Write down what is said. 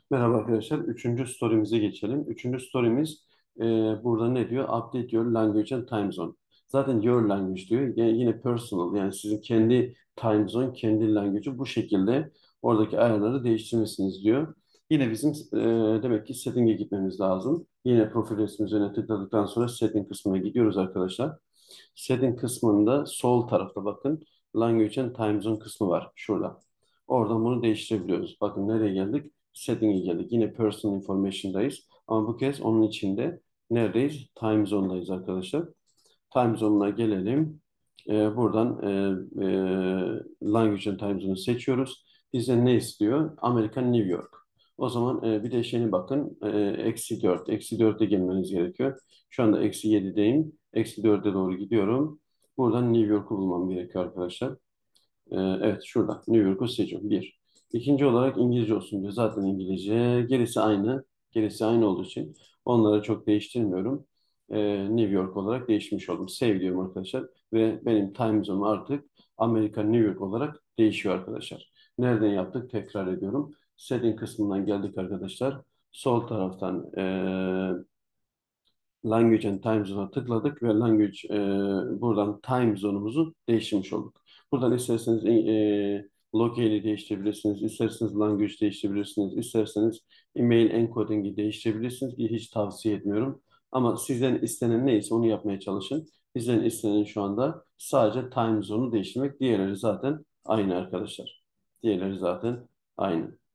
Merhaba arkadaşlar. Üçüncü story'mize geçelim. Üçüncü story'miz e, burada ne diyor? Update your language and time zone. Zaten your language diyor. Yani yine personal, yani sizin kendi time zone, kendi language'ı bu şekilde oradaki ayarları değiştirmesiniz diyor. Yine bizim demek ki setting'e gitmemiz lazım. Yine profil resmi üzerine tıkladıktan sonra setting kısmına gidiyoruz arkadaşlar. Setting kısmında sol tarafta bakın Language and Time Zone kısmı var. Şurada. Oradan bunu değiştirebiliyoruz. Bakın nereye geldik? Setting'e geldik. Yine Personal Information'dayız. Ama bu kez onun içinde neredeyiz? Time Zone'dayız arkadaşlar. Time Zone'una gelelim. Buradan Language and Time Zone'u seçiyoruz. Bize ne istiyor? Amerika, New York. O zaman bir de şeyine bakın. Eksi 4. Eksi 4'e gelmeniz gerekiyor. Şu anda eksi 7'deyim. Eksi 4'e doğru gidiyorum. Buradan New York'u bulmam gerekiyor arkadaşlar. Evet, şurada New York'u seçiyorum. Bir. İkinci olarak İngilizce olsun diyor. Zaten İngilizce. Gerisi aynı. Gerisi aynı olduğu için onları çok değiştirmiyorum. New York olarak değişmiş oldum. Save diyorum arkadaşlar. Ve benim time zone artık Amerika, New York olarak değişiyor arkadaşlar. Nereden yaptık? Tekrar ediyorum. Setting kısmından geldik arkadaşlar. Sol taraftan Language and Time Zone'a tıkladık ve buradan Time Zone'umuzu değiştirmiş olduk. Buradan isterseniz locale'i değiştirebilirsiniz, isterseniz language değiştirebilirsiniz, isterseniz email encoding'i değiştirebilirsiniz ki hiç tavsiye etmiyorum. Ama sizden istenen neyse onu yapmaya çalışın. Bizden istenen şu anda sadece time zone'u değiştirmek. Diğerleri zaten aynı arkadaşlar. Diğerleri zaten aynı.